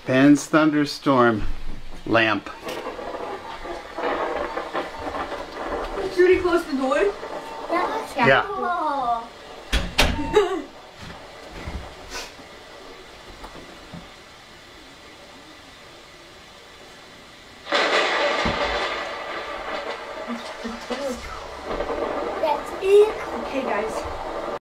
Ben's Thunderstorm lamp. Judy, close the door. Yeah. Oh. That's it. Okay, guys.